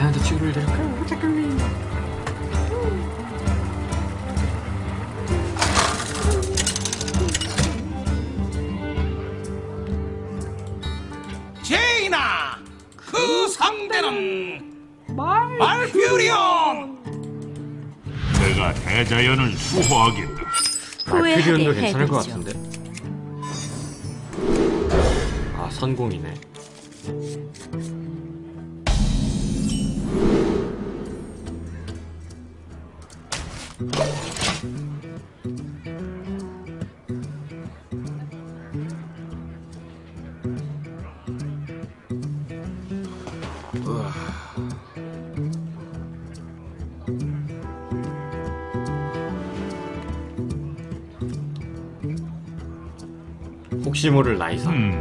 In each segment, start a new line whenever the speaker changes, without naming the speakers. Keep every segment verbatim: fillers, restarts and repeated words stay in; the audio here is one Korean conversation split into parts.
자네한테 치료를 드릴까요? 잠깐만.
제이나, 그 상대는 말퓨리온.
내가 대자연을 수호하겠다.
말퓨리온도 괜찮을 것 같은데. 아, 선공이네. 우와. 혹시 모를 나이사.
음.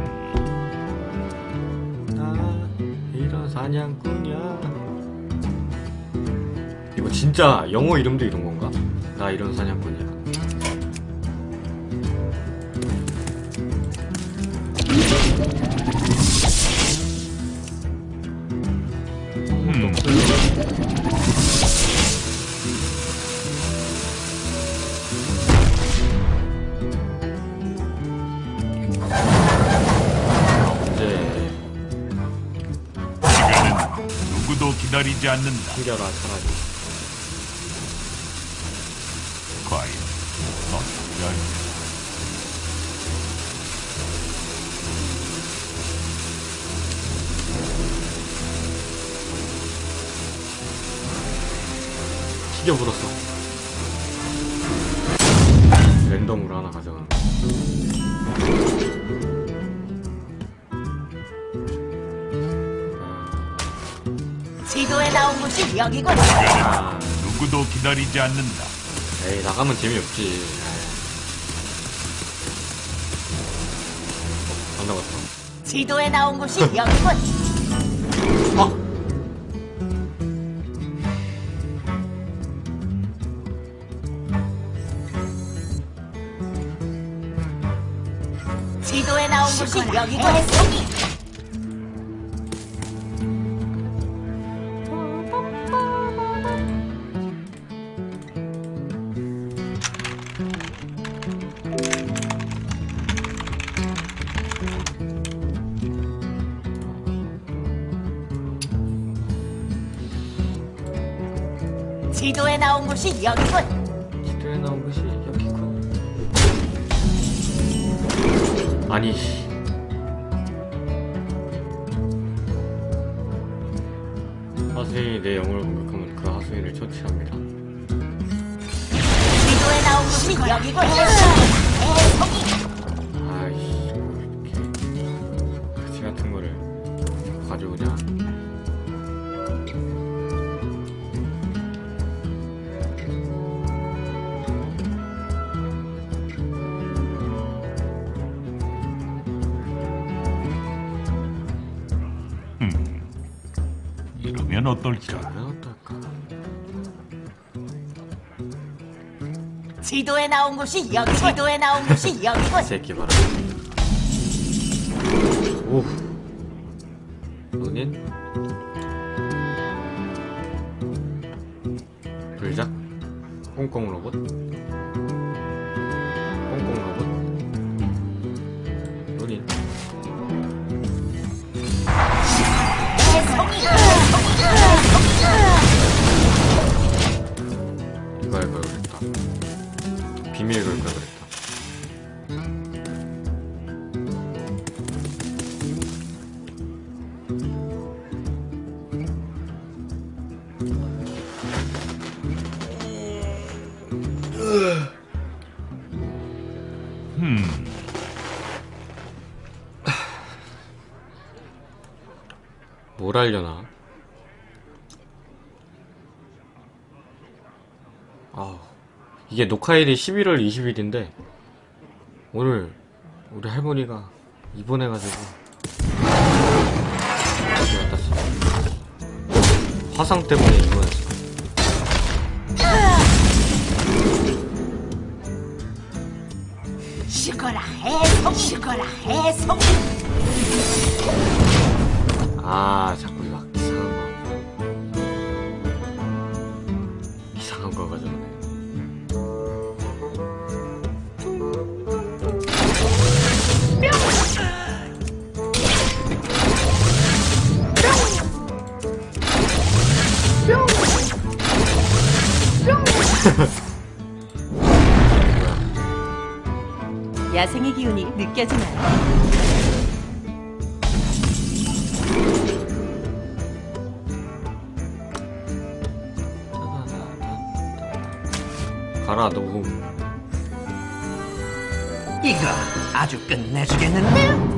나 이런 사냥꾼이야. 이거 진짜 영어 이름도 이런 건가? 나 이런 사냥꾼이야.
음. 누구도 기다리지 않는다.
숨겨라 차라리.
과연 넌 열.
튀겨 불었어. 랜덤으로 하나 가져가는 거.
지도에 나온 곳이 여기군.
아,
누구도 기다리지 않는다.
에이, 나가면 재미없지. 어, 안 나갔다.
지도에 나온 곳이 여기군.
어?
지도에 나온 곳이 여기군. 지도에 나온 곳이 여기군.
지도에 나온 곳이 여기군. 아니, 하수인이 내 영혼을 공격하면 그 하수인을 처치합니다.
지도에 나온 곳이 여기군.
아이씨, 뭐 이렇게 가시 같은 거를 가져오냐?
이러면 어떨까?
그러면 어떨까?
지도에 나온 곳이 여기. 지도에 나온 곳이 여기군.
새끼 봐라. 오, 너는 불작 꽁꽁 로봇, 꽁꽁 로봇, 너는 이거 할 걸 그랬다. 비밀 걸 걸 그랬다.
음.
뭘 하려나? 아, 이게 녹화일이 십일월 이십일인데 오늘 우리 할머니가 입원해가지고 화상 때문에 입원했어.
시거라 해성. 시거라 해성.
아, 자꾸 막 이상한 거.
야생의 기운이 느껴지나요?
가라 노후.
이거 아주 끝내주겠는데?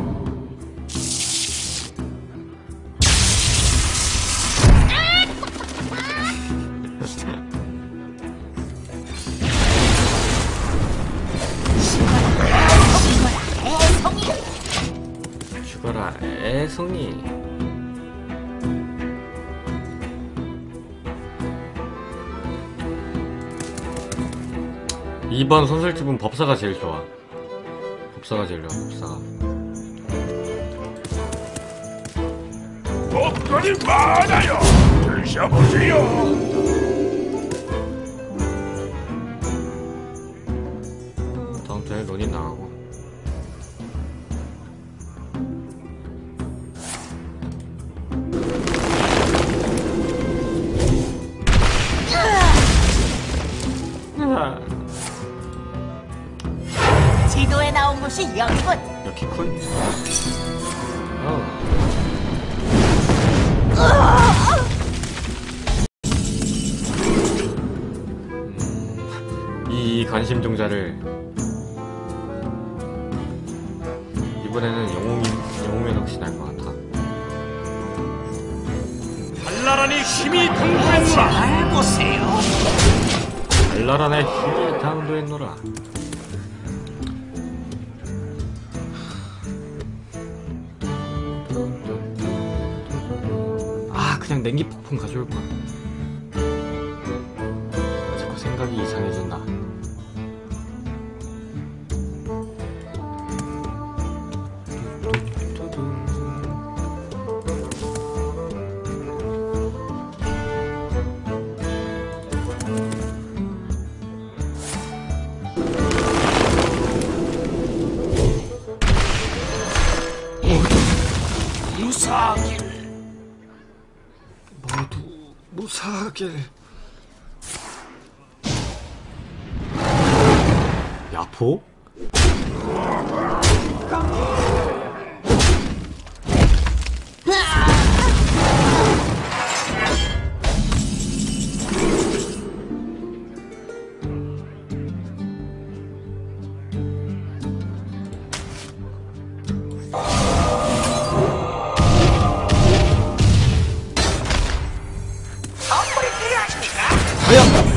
죽어라 애송이. 이번 선술집은 법사가 제일 좋아. 법사가 제일 좋아. 법사가.
먹거리 많아요. 드셔보세요.
다음 주에 론이 나가고.
지도에 나온 곳이 여기군.
여기군. 어. 음, 이 관심종자를 이번에는 영웅이 영웅면 혹시 날 것 같아.
발랄한이 힘이 당도했노라. 잘 보세요.
발랄한의 힘이 당도했노라. 아 그냥 냉기 폭풍 가져올 거야. 자꾸 생각이 이상해진다.
무사하길.
모두 무사하길. 야포?
선물이 필요하십니까?
과연!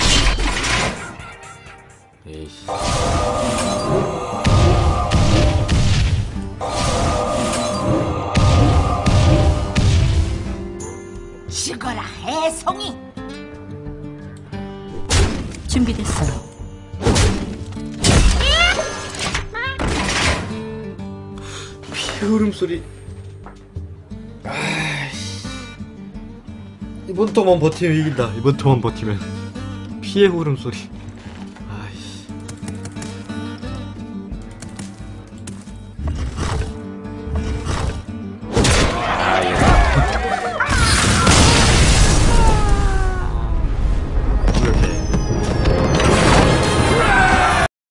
에이씨.
죽어라 해송이.
준비됐어요.
피해 울음소리. 아이씨. 이번 터만 버티면 이긴다. 이번 터만 버티면. 피해 울음소리.